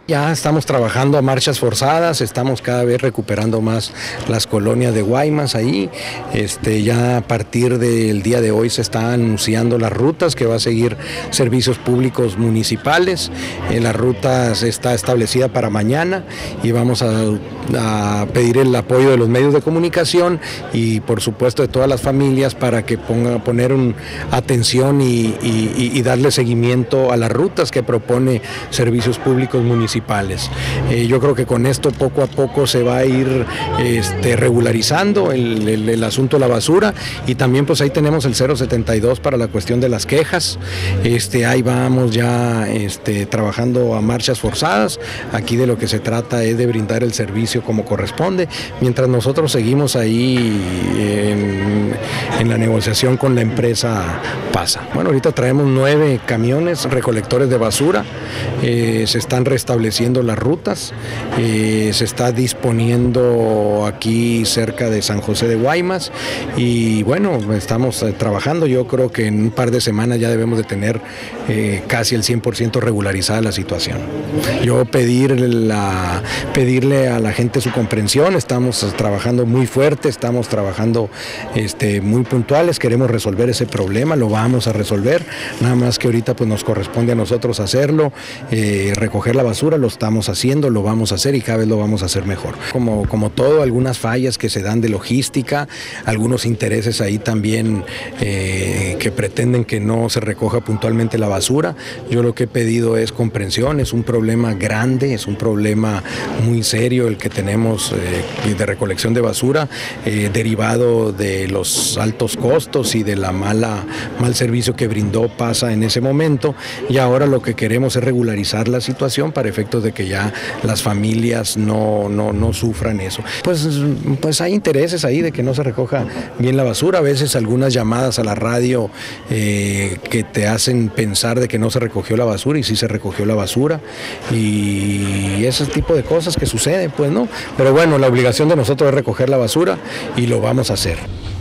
Ya estamos trabajando a marchas forzadas, estamos cada vez recuperando más las colonias de Guaymas ahí. Ya a partir del día de hoy se están anunciando las rutas que va a seguir Servicios Públicos Municipales. La ruta está establecida para mañana y vamos a pedir el apoyo de los medios de comunicación y por supuesto de todas las familias para que poner atención y darle seguimiento a las rutas que propone Servicios Públicos Municipales. Yo creo que con esto poco a poco se va a ir regularizando el asunto de la basura y también pues ahí tenemos el 072 para la cuestión de las quejas. Ahí vamos ya trabajando a marchas forzadas. Aquí de lo que se trata es de brindar el servicio como corresponde, mientras nosotros seguimos ahí en la negociación con la empresa PASA. Bueno, ahorita traemos 9 camiones recolectores de basura, se están restableciendo las rutas, se está disponiendo aquí cerca de San José de Guaymas y bueno, estamos trabajando. Yo creo que en un par de semanas ya debemos de tener casi el 100% regularizada la situación. Yo pedirle a la gente su comprensión, estamos trabajando muy fuerte, estamos trabajando muy puntuales, queremos resolver ese problema, lo vamos a resolver, nada más que ahorita pues nos corresponde a nosotros hacerlo, recoger la basura, lo estamos haciendo, lo vamos a hacer y cada vez lo vamos a hacer mejor. Como todo, algunas fallas que se dan de logística, algunos intereses ahí también que pretenden que no se recoja puntualmente la basura. Yo lo que he pedido es comprensión, es un problema grande, es un problema muy serio el que tenemos de recolección de basura, derivado de los altos costos y de la mal servicio que brindó PASA en ese momento, y ahora lo que queremos es regularizar la situación para efectos de que ya las familias no sufran eso. Pues hay intereses ahí de que no se recoja bien la basura, a veces algunas llamadas a la radio que te hacen pensar de que no se recogió la basura y sí se recogió la basura y ese tipo de cosas que suceden, pues no, pero bueno, la obligación de nosotros es recoger la basura y lo vamos a hacer.